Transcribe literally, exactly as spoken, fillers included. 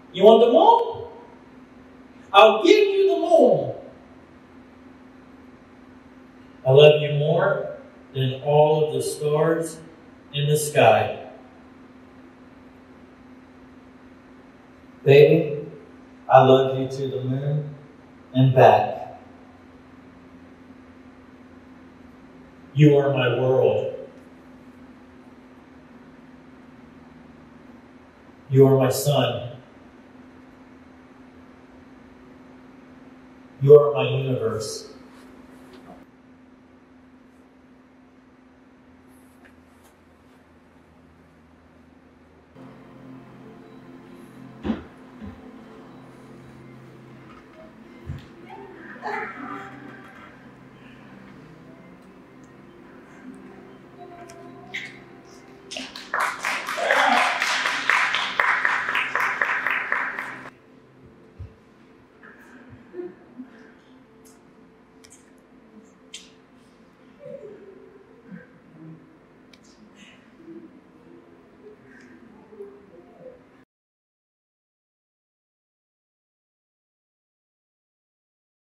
You want the moon? I'll give you the moon. I love you more than all of the stars in the sky. Baby, I love you to the moon and back. You are my world. You are my sun. You are my universe.